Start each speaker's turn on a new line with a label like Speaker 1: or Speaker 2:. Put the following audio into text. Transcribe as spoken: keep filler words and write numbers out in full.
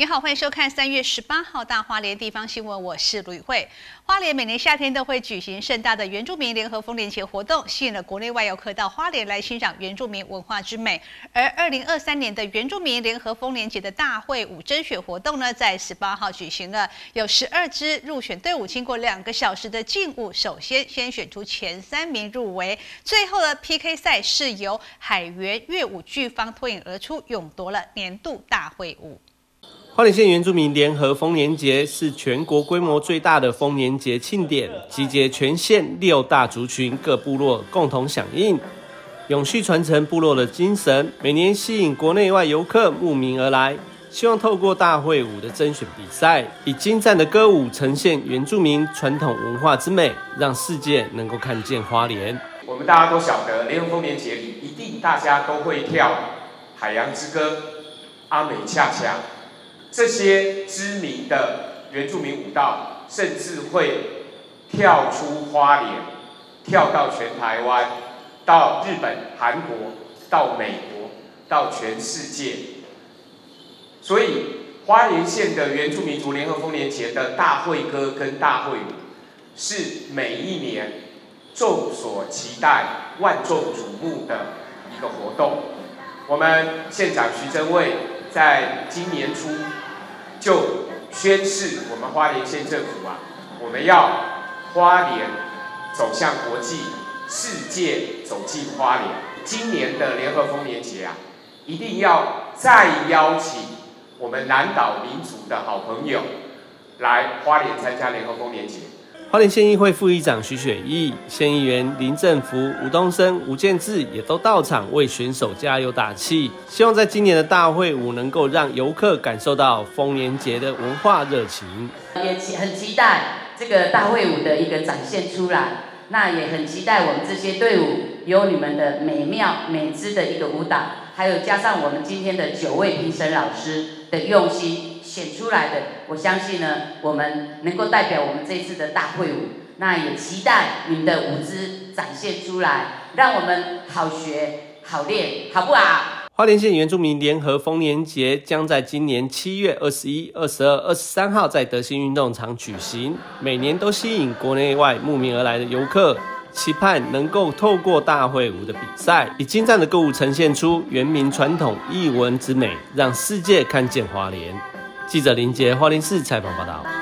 Speaker 1: 你好，欢迎收看三月十八号大花莲地方新闻，我是吕慧。花莲每年夏天都会举行盛大的原住民联合丰年节活动，吸引了国内外游客到花莲来欣赏原住民文化之美。而二零二三年的原住民联合丰年节的大会舞甄选活动呢，在十八号举行了，有十二支入选队伍经过两个小时的竞舞，首先先选出前三名入围，最后的 P K 赛是由海原乐舞剧方脱颖而出，勇夺了年度大会舞。
Speaker 2: 花莲县原住民联合丰年节是全国规模最大的丰年节庆典，集结全县六大族群各部落共同响应，永续传承部落的精神，每年吸引国内外游客慕名而来，希望透过大会舞的甄选比赛，以精湛的歌舞呈现原住民传统文化之美，让世界能够看见花莲。
Speaker 3: 我们大家都晓得，联合丰年节里一定大家都会跳《海洋之歌》、阿美恰恰。这些知名的原住民舞蹈，甚至会跳出花莲，跳到全台湾，到日本、韩国，到美国，到全世界。所以，花莲县的原住民族联合丰年节的大会歌跟大会舞，是每一年众所期待、万众瞩目的一个活动。我们县长徐榛蔚在今年初就宣示，我们花莲县政府啊，我们要花莲走向国际，世界走进花莲。今年的联合丰年节啊，一定要再邀请我们南岛民族的好朋友来花莲参加联合丰年节。
Speaker 2: 花莲县议会副议长徐雪义、县议员林正福、吴东升、吴建志也都到场为选手加油打气，希望在今年的大会舞能够让游客感受到丰年节的文化热情。
Speaker 4: 也很期待这个大会舞的一个展现出来，那也很期待我们这些队伍有你们的美妙美姿的一个舞蹈，还有加上我们今天的九位评审老师的用心选出来的，我相信呢，我们能够代表我们这次的大会舞，那也期待你们的舞姿展现出来，让我们好学好练，好不好？
Speaker 2: 花莲县原住民联合丰年节将在今年七月二十一、二十二、二十三号在德兴运动场举行，每年都吸引国内外慕名而来的游客，期盼能够透过大会舞的比赛，以精湛的歌舞呈现出原民传统艺文之美，让世界看见花莲。记者林杰花莲市采访报道。